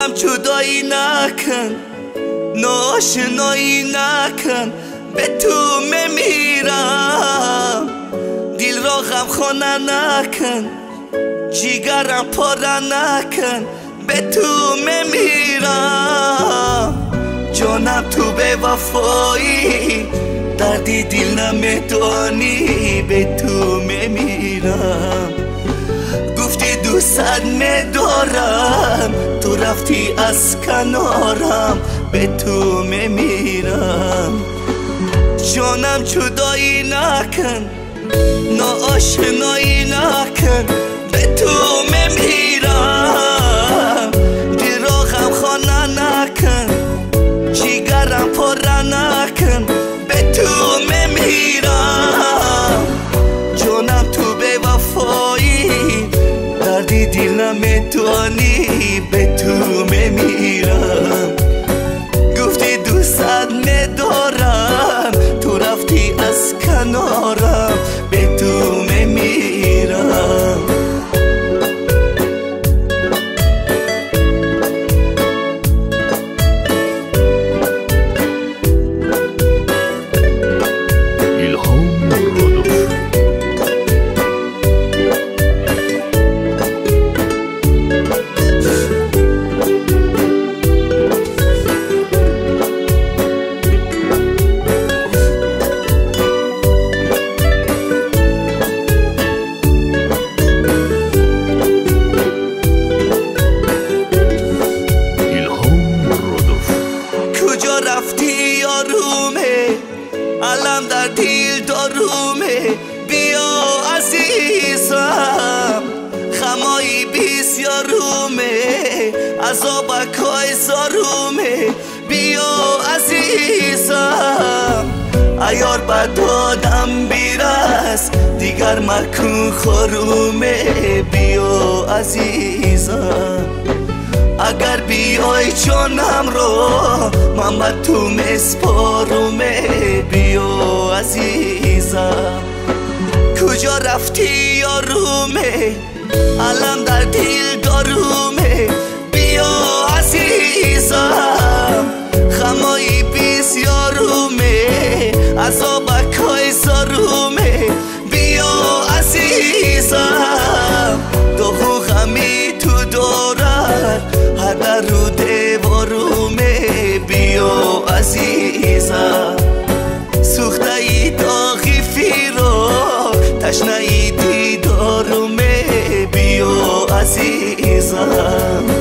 جدایی نکن، ناشنایی نکن، به تو میمیرم. دل را غم خانه نکن، جیگرم پاره نکن، به تو میمیرم. جانم تو به وفایی، دردی دل نمیدانی، به تو میمیرم. گفتی دوست میدارم، تو رفتی از کنارم، به تو میمیرم. جانم جدایی نکن، ناآشنایی نکن، به تو میمیرم. دل را غم خانه نکن، جیگرم پاره نکن، به تو میمیرم. جانم تو به وفایی، دردی دل نمیدانی، به تو میمیرم. گفتی دوست میدارم، تو رفتی از کنارم، به تو میمیرم. علم در دل دارومه، بیا عزیزم. خمایی بسیارومه، عذابکای زارومه، بیا عزیزم. ایار بدادم بیرست، دیگر مکن خرومه، بیا عزیزم. اگر بیای جانم رو، من به تو مسپارمه، بیا عزیزم. کجا رفتی یارومه، علم در دل دارومه، بیا عزیزم. خمایی بسیارومه، عذابکای زارومه، بیا عزیزم. دو غمی تو دارد، هر در رو دیوارومه، بیا عزیزم. سوخته ای داغی فیراق، تشنه ای دیدارومه، بیا عزیزم.